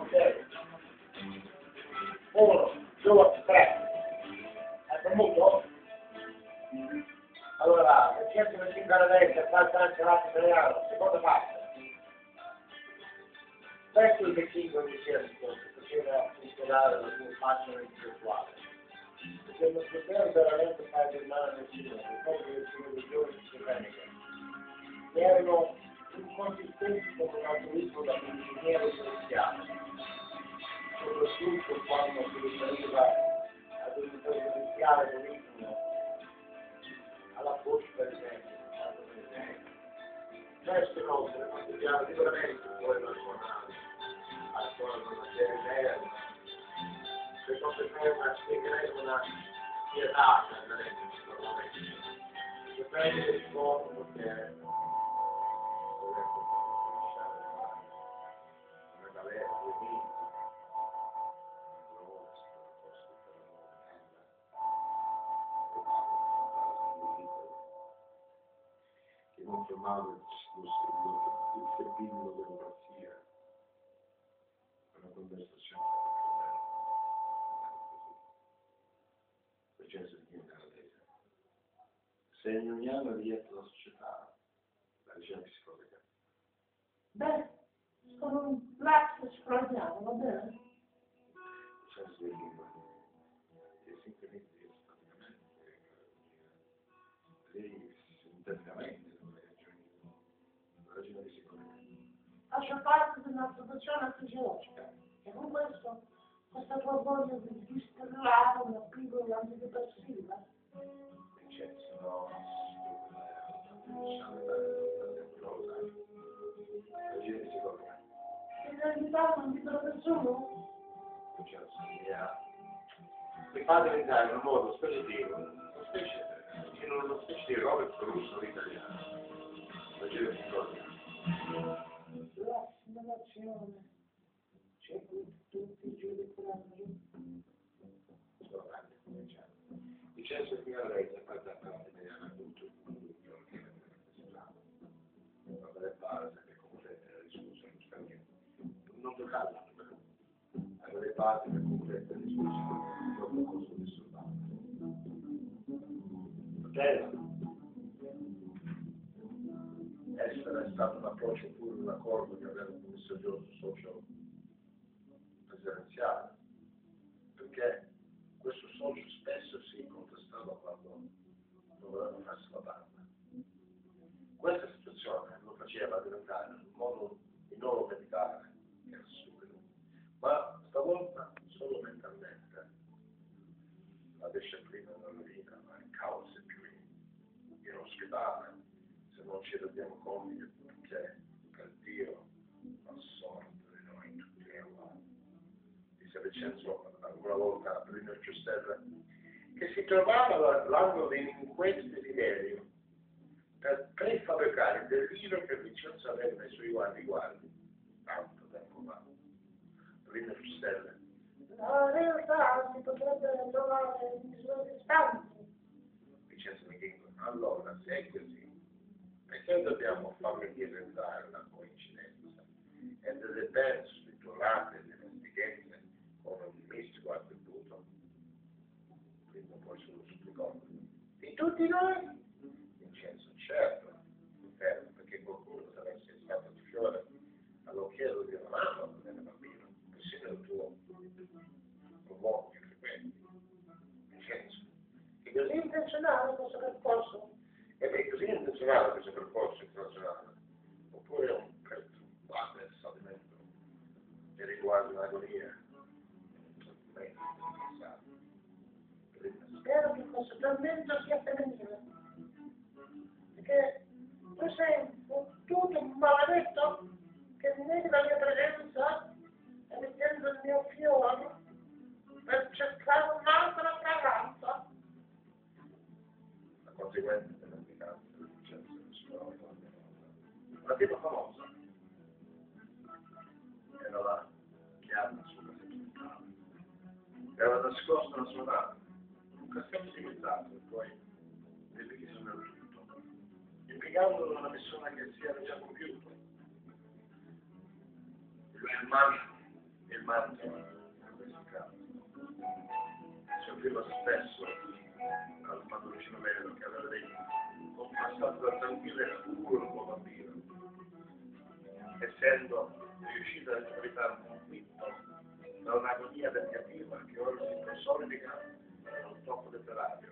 Ok? 1, 2, 3. È muto? Allora, se cerchi di singare destra, fa anche l'altro italiano, seconda parte. Questo è il tecnico di certo, che poteva funzionare la sua faccia intellettuale. Perché non poteva veramente fare del male a nessuno, perché le sue religioni schizofreniche, che erano inconsistenti con un altruismo da prigioniero cristiano, soprattutto quando si riferiva ad un intervenziale benigno, alla Bush per esempio, queste cose le consigliamo liberamente poi la scuola non c'è idea, le cose ferme spiegheremo una pietà per la legge sicuramente. Se prendi il ricordo perché una galera, 2 minuti, che non fermava il servizio democrazia, una conversazione perché se se ognuno rientra la società, la regione psicologica. Beh, sono un lapsus freudiano, va bene? C'è il suo libro, che sincronizza praticamente, lei sinteticamente la regione psicologica. Faccio parte di una produzione fisiologica e con questo, questa tua voglia di distrarre una pillola antidepressiva. Vincenzo, no, Ti hai aiutato un libro del solo? Mi fa diventare in un modo specifico, in uno specifico Robert Russo italiano. La gente si ricorda. La simulazione. C'è qui tutti i giudici. Sono tanti, cominciamo. Vincenzo è qui a lei, è fatta parte italiana, tutto il mondo, che non delle base che completa la discussione, non toccare le parti che completa la discussione dopo il corso di soldato. Ok? Essere è stato un approccio pure un accordo che aveva un messaggio socio presidenziale, perché questo socio spesso si contestava quando dovevano farsi la banda. Questa situazione lo faceva diventare in modo di non meditare, che era stupido, ma stavolta solo mentalmente. La disciplina nella vita, ma il caos è più in ospedale, se non ci rendiamo conto che per Dio la sorte di noi tutti è uguale. Dice Vincenzo una volta a Bruno Giuseppe, che si trovava l'angolo in questi livelli per prefabbricare il delirio che Vincenzo aveva nei suoi guardi, tanto tempo fa. Bruno Giuseppe. La realtà si potrebbe trovare misure distanti. Vincenzo mi dicono, allora se è così, perché dobbiamo familiarizzare una coincidenza e delle ben strutturate dimestichezze con un mistico attributo? Quindi poi solo supplicò. Di tutti noi? Vincenzo, certo, perché qualcuno deve essere stato di fiore all'occhiello di una mamma quando era bambino, persino il tuo uomo più frequente. Vincenzo, che così intenzionale questo percorso? Ed è così intenzionale questo percorso internazionale? Oppure è un perturbato saltamento che riguarda un'agonia? Spero che questo tormento sia femminile. Perché tu sei un fottuto maledetto che neghi la mia presenza emettendo il mio fiore per cercare un'altra fragranza. La conseguenza dell'applicazione della licenza del suolo. Una tipa famosa era la chiave sulla sessualità. Era nascosta nella sua nave, un cassetto dimezzato e poi diviso nel tutto, impiegando una persona che si era già compiuta. Lui è il mano il manto in questi casi. Sentivo spesso al padroncino vero che aveva detto: ho passato da tranquillo e scuro come bambino, essendo riuscito a ricordarmi un conflitto da un'agonia del mia prima che ora si consolidica in un tocco letterario.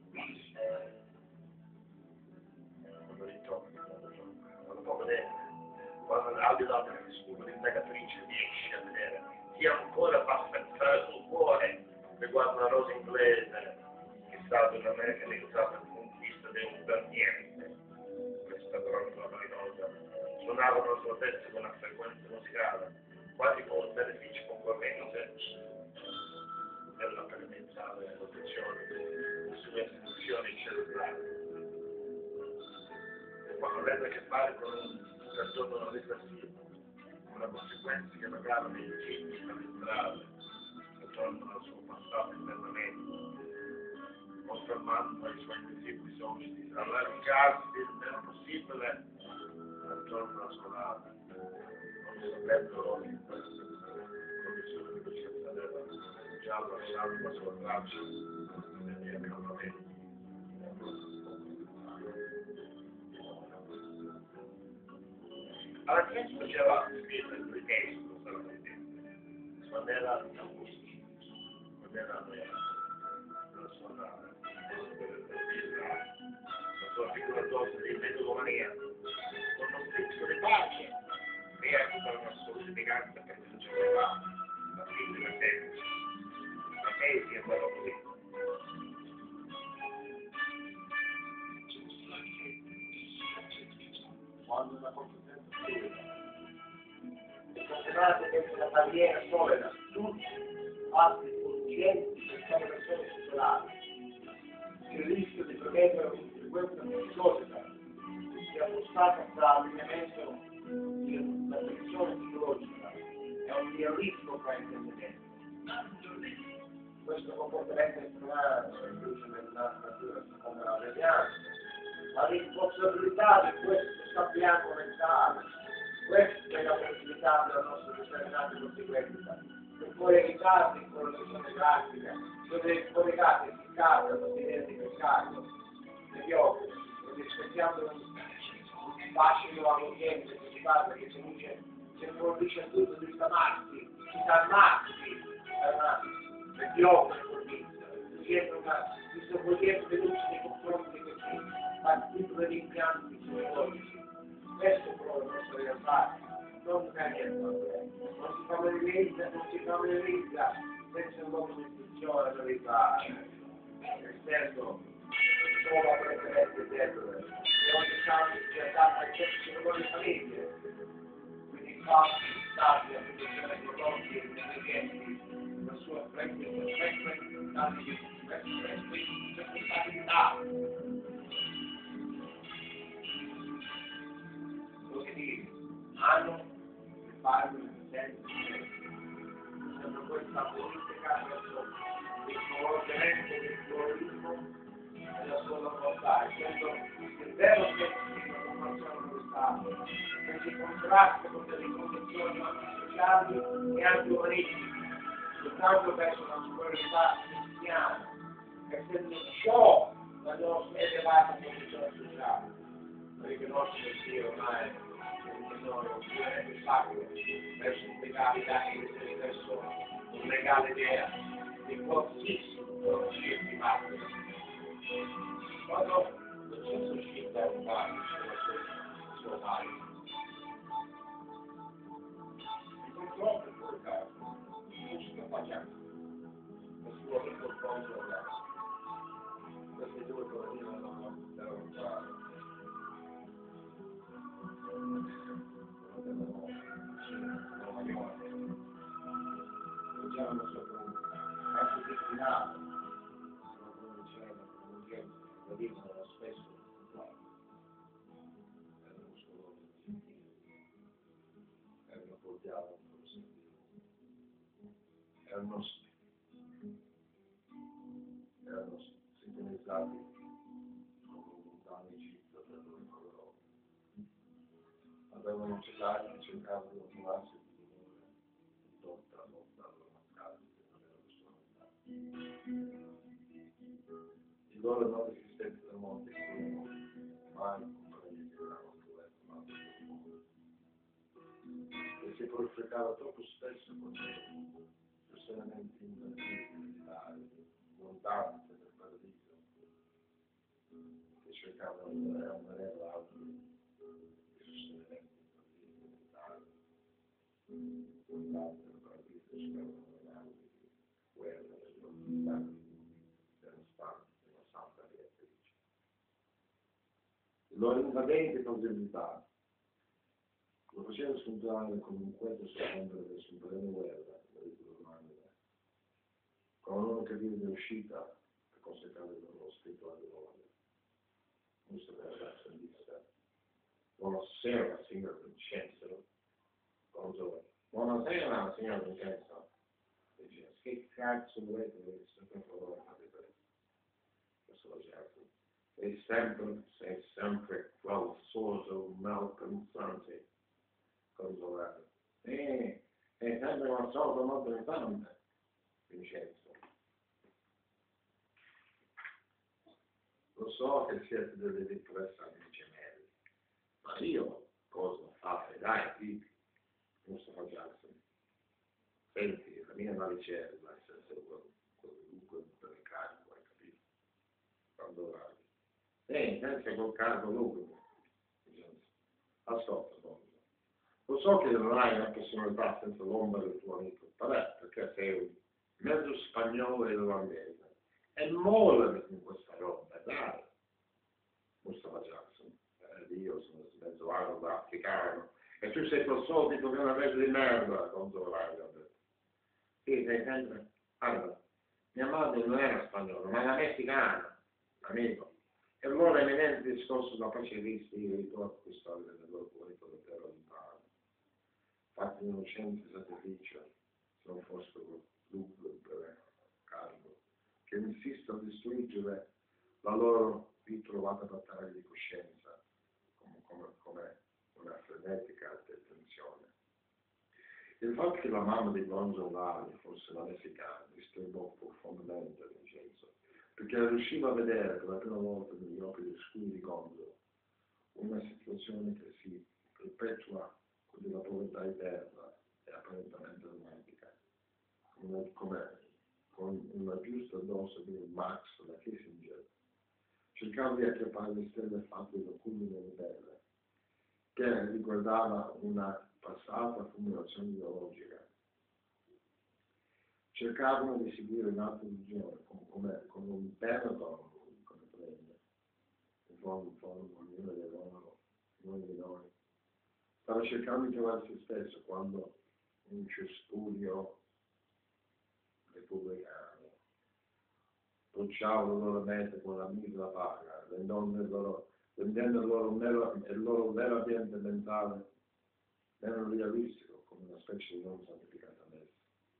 Quando ritocchi, quando può vedere, quando al di là della nessuno l'indagatrice riesce a vedere, chi ancora fa aspettare sul cuore riguardo una rosa inglese che è stata un'americanizzata conquista di un bel niente. Questa donna marinosa suonava la sua testa con una frequenza musicale, quasi con un beneficio concorrente della perimetrale rotazione delle sue istituzioni cellulari. E quando aveva a che fare con un trastorno riflessivo, una conseguenza che vagava nei giri spettrali attorno al suo passato internamente, confermando i suoi invisibili soci di allargarsi il meno possibile attorno alla sua nave, non sapendo in questa condizione di coscienza aveva già lasciato la sua traccia negli accampamenti. Alla fine si faceva scrivere il pretesto, quando era acustico, quando era nella sua nave, la sua figura d'opera di megalomania, con un pizzico di pace, e anche una solidificante per funzionare la fine della terra. La tesi è quella così. Quando una consistenza è considerato che è una barriera solida, tutti altri contingenti che sono persone circolari. Il rischio di prevedere una conseguenza psicologica sia appostata tra l'allineamento della tensione psicologica e un realismo tra i intendimenti. Questo comportamento estremale riduce nella natura secondo la mediante. La responsabilità di questo sappiamo mentale, questa è la possibilità della nostra determinata conseguenza, per poi evitare in correlazione pratica, dove collegate il caso, la idea di peccato, mediocre, e rispettando un fascino all'oriente che si parla, che si dice, che fornisce tutto di stamarsi, mediocre fornisce, questo progetto di luce nei confronti di questi partiti di impianti psicologici. Questo però è la nostra realtà, non cambia non si familiarizza senza un modo di istruzione per arrivare, essendo solo apparentemente debole, e ogni caso si adatta ai certi di famiglie, quindi infatti stati a situazione di prodotti e ingredienti, la sua frequenza di responsabilità. Come dire, hanno il padre del senso sempre questa politica verso il coinvolgimento del pluralismo e la sua volontà, essendo il vero senso di una formazione dello Stato, che si contrasta con delle condizioni sociali e anche umanistiche, soltanto verso una superiorità cristiana, essendo ciò la nostra elevata condizione sociale. Riconoscere che ormai il noi è sacro verso il legalità che è stesso un legale idea di qualsiasi conoscenza male. Quando non c'è uscita un bagno sulla sua mare, il confronto è pure caso, non si può fare il suo confronto queste due cose devono fare. Diciamo sopra un caso declinato, come diceva lo dicono spesso, erano muscolosi, erano portiamo, erano sintonizzati con amicizia per loro, avevano cercato di continuarsi di dolore, dal loro mancato di non avere questo mancato. Il loro non esistente del mondo estremo, mai comprende che era un problema e si purificava troppo spesso con personalmente invisibili, lontani del paradiso, che cercavano di andare all'altro e sostenenti lontani del paradiso, cercavano di andare guerra dello Stato, della Santa Beatrice. I loro invadenti possibilità lo faceva spuntare come un quieto sospendere verso un perenne guerra, con l'unica via di uscita per consecrare il loro spirituale valore. Questo è la razza di sé. Buonasera, signor Vincenzo. Buonasera, signor Vincenzo. Dice, che cazzo volete questo? Per favore, capite? Questo lo certo. Sei sempre qualcosa malpensante. Consolare. È sempre qualcosa malpensante, Vincenzo. Lo so che siete delle depressioni gemelli, ma io cosa fate? Dai, dici, Mustafa Jackson. Senti, la mia navicella, nel senso qualunque per il carico, hai capito? Quando vai. Senza col carico lungo. Ascolta, Bonzo. Lo so che non hai una personalità senza l'ombra del tuo amico, perché sei un mezzo spagnolo e irlandese. E mollami in questa roba, dai. Mustafa Jackson, io sono mezzo arabo africano, e tu sei quel solito che è una mezza di merda, consolare, ho detto. Sì, sei sempre. Allora, mia madre non era spagnola, ma era messicana, amico. E allora eminente discorso da pacifisti, io ritorno a questa storia del loro politico del terra lontano. Fatti innocenti sacrificio, se non fosse lugubre carico, che insisto a distruggere la loro ritrovata battaglia di coscienza come una frenetica detenzione. Il fatto che la mamma di Gonzo Lali fosse la messicana disturbò profondamente Vincenzo, perché riusciva a vedere per la prima volta negli occhi scuri di Gonzo una situazione che si perpetua con la povertà eterna e apparentemente romantica, con una giusta dose di Max da Kissinger. Cercava di acchiappare le stelle fatte da culmine ribelle, che riguardava una passata formulazione ideologica. Cercavano di seguire un'altra visione, come un Pentagon, come prende, in fondo, ognuno di loro, ognuno di noi. Stava cercando di trovare se stesso quando un cespuglio repubblicano bruciava le loro mete con la misera paga, rendendo il loro vero ambiente mentale meno realistico, come una specie di non santificata messa.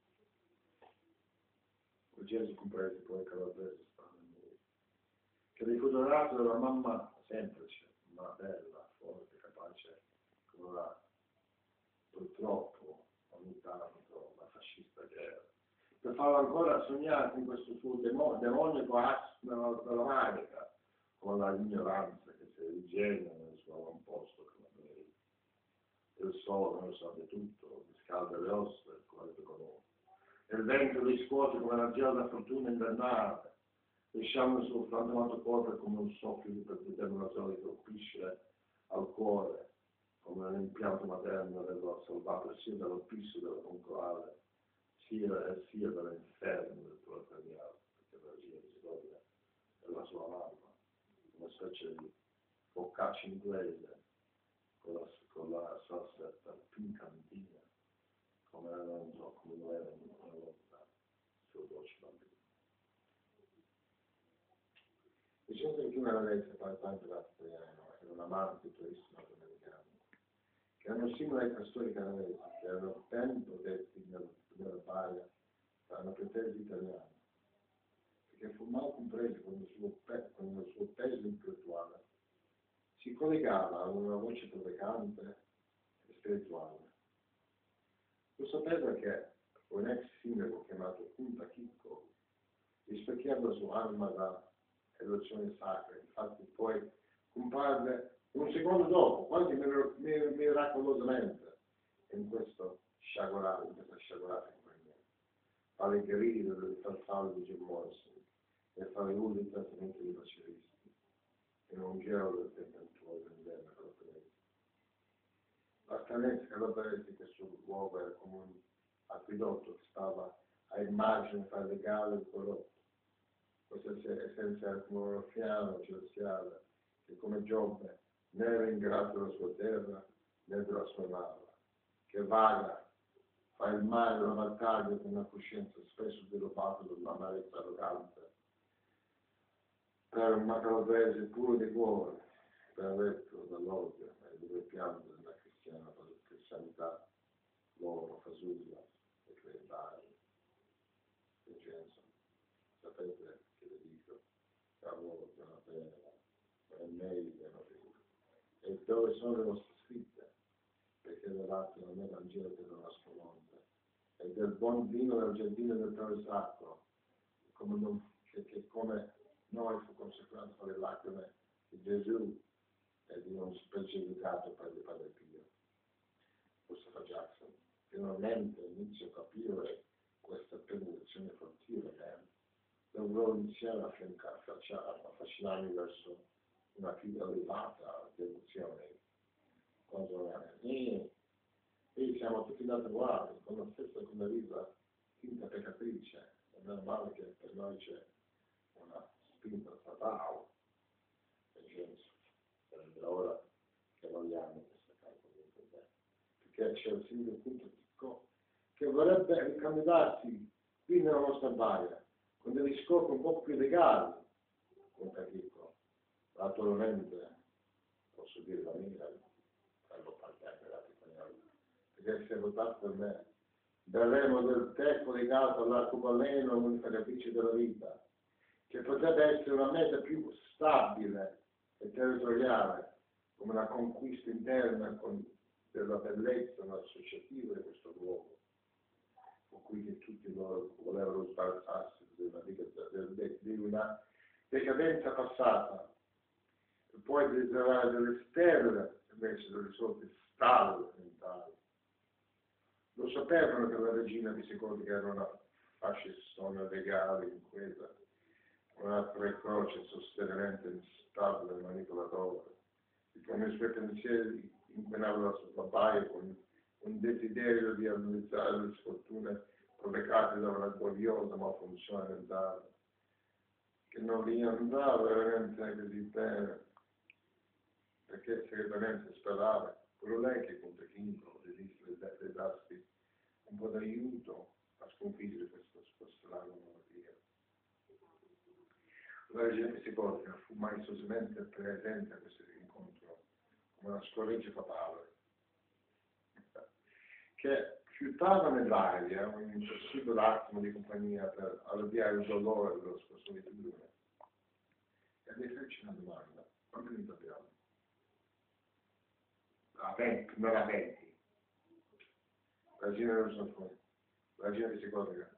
Con Gesù compresi poi calabrese stanno in lui, che ricordato della mamma semplice, ma bella, forte, capace, come la purtroppo ogni tanto la fascista che era, per farlo ancora sognare con questo suo demonico asso della manica, con la ignoranza che si rigenera nel suo avamposto come lei. Il sole non sa di tutto, riscalda le ossa, il cuore che conosce. Il vento li scuote come la gelida fortuna invernale, lasciando il suo frantumato corpo come un soffio di determinazione che colpisce al cuore, come un impianto materno aveva salvato sia dall'abisso della concorale, sia dall'inferno del proletariato, perché la regia di Segovia è la sua mamma, una specie di boccaccia inglese con la salsetta pincantina, come non so come lo era una volta sul dolce bambino. Dicendo che una ragazza parlantante italiano era un amante turista nordamericano, che erano simili ai pastori canadesi, che erano ben protetti nella baia da una pretesa italiana, perché fu mal compreso con il suo peso intellettuale, si collegava a una voce provocante e spirituale. Lo sapeva che un ex sindaco chiamato Punta Chicco, rispecchiando su anima da elozioni sacre. Infatti poi comparve un secondo dopo, quasi miracolosamente, in questo sciagurato, in questa sciagurata compagnia. Fa le grida del farfallo di Jim Morrison e fa le urla di trattamento dei facilisti, in un gelo del tempestuoso inverno calabrese. La stranezza calabrese che sul luogo era come un acquedotto che stava a immagine fra le gare e il corotto. Questa essenza era come un orfiano celestiale che come Giobbe né era in grado della sua terra né della sua nave, che vaga, fa il male della battaglia con una coscienza spesso sviluppata dall'amarezza arrogante, per una calabrese puro di cuore, berretto dall'odio e dove piange della cristianità, loro, fasulla e credari. Vincenzo, sapete che vi dico, a voi che una pena, e meglio che una vita. E dove sono le vostre scritte? Perché levate non è Vangelo che non nasconde, e del buon vino del giardino del Torre Sacro, che come noi fu consecrato con le lacrime di Gesù e di un specificato per il Padre Pio. Mustafa Jackson finalmente inizio a capire questa penetrazione fortile, dovrò iniziare a affascinarmi verso una più elevata devozione. E siamo tutti nati uguali, con la stessa condividere finta peccatrice, e meno male che per noi c'è una spinta fatale, per ora che vogliamo questa causa di te. Perché c'è il sindaco Punta Chicco che vorrebbe ricandidarsi qui nella nostra baia, con degli scopi un po' più legali, Punta Chicco. Naturalmente, posso dire la mia, quando partiamo dati spagnoli, perché se votato per me, berremo del tecco legato all'arcobaleno, un'unificatrice della vita, che potrebbe essere una meta più stabile e territoriale, come una conquista interna della bellezza associativa di questo luogo, con cui che tutti loro volevano sbalzarsi di una decadenza passata, e poi desiderare delle stelle invece delle sorti stalle mentali. Lo sapevano che la regina visigotica era una fascistona legale in quella, una precoce, sostenente, instabile manipolatore, che con i suoi pensieri inquinava la sua baia con un desiderio di analizzare le sfortune provocate da una gloriosa malfunzione mentale, che non gli andava veramente così bene, perché segretamente sperava, quello lei che Punta Chicco le dasti un po' d'aiuto a sconfiggere questo strano malattia. La regina psicotica fu maestosamente presente a questo incontro come una scorreggia fatale, che fiutava nell'aria un impossibile attimo di compagnia per alleviare il dolore della sua solitudine. E mi fece una domanda: quanto ne abbiamo? Non la 20. La regina dello Sant'Antonio, la regina psicotica.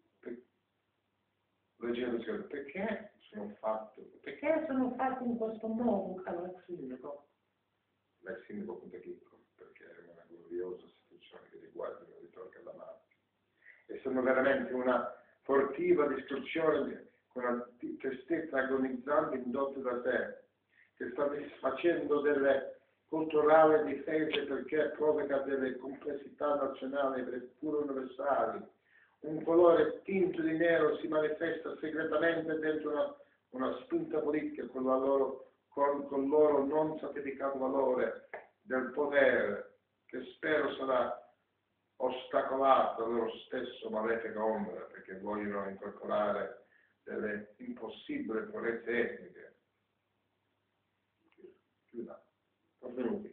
Perché sono fatto in questo modo, caro ex sindaco? L'ex sindaco Punta Chicco, perché è una gloriosa istituzione che riguarda il ritorno alla mafia. E sono veramente una fortiva distruzione con una tristezza agonizzante indotta da te, che sta disfacendo delle culturali difese perché provoca delle complessità nazionali pure universali. Un colore tinto di nero si manifesta segretamente dentro una spinta politica con il loro non certificato valore del potere, che spero sarà ostacolato dalla loro stesso malefica ombra, perché vogliono incorporare delle impossibili purezze etniche. Chiuda. Benvenuti.